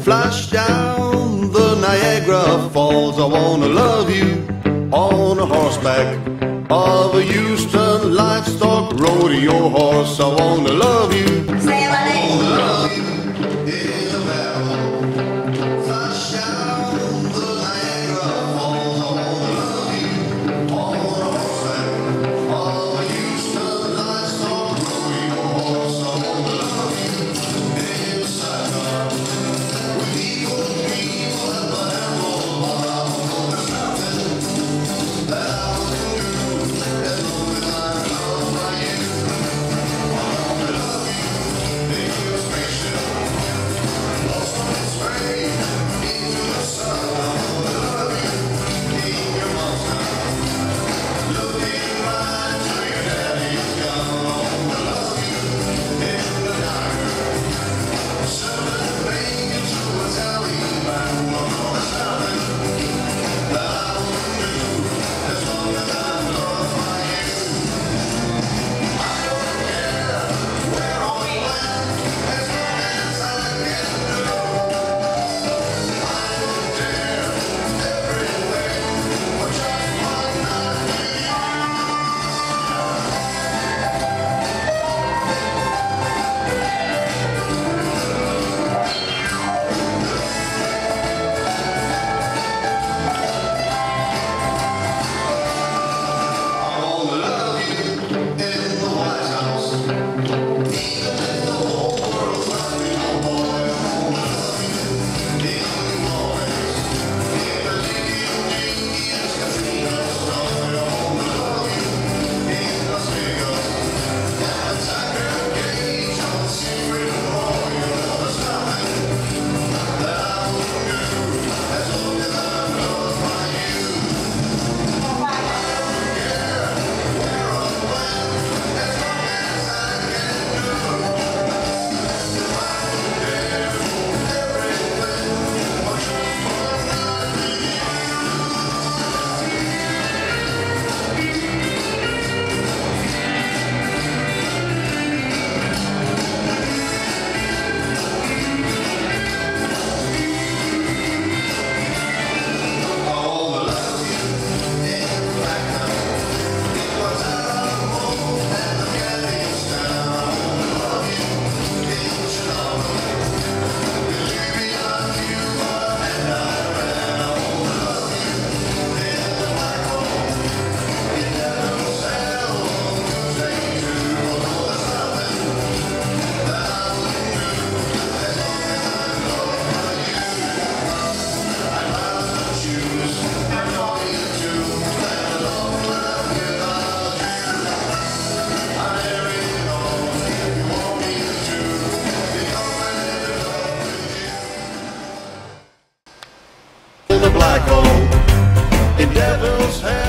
flash down the Niagara Falls. I wanna love you on a horseback of a Houston livestock rodeo horse. I wanna love you. Say my name. I wanna love you in the valley. Flash down the Niagara Falls. I wanna love you on a horseback of a Houston livestock rodeo horse. I wanna love you in the saddle. With equal people at my elbow. There's nothing that I would do as long as I'm loved by you. I wanna love you in your spaceship, lost on its way into the sun. I wanna love you in your monster, looking right to your daddy's gun. I wanna love you in the diner, serving bacon to a Taliban. There's nothing that I would do as long as I'm loved by you. I don't care where or when, as long as I can do. I don't dare everywhere for just one night with you. I wanna love you in the White House, even if the whole world's not your boy. I wanna love you in New Orleans, in the Indians casino store. I wanna love you in Las Vegas, down at Tiger Gate on the Secret Royal. There's nothing that I would do as long as I'm loved by you. In the black hole, in Devil's Hand.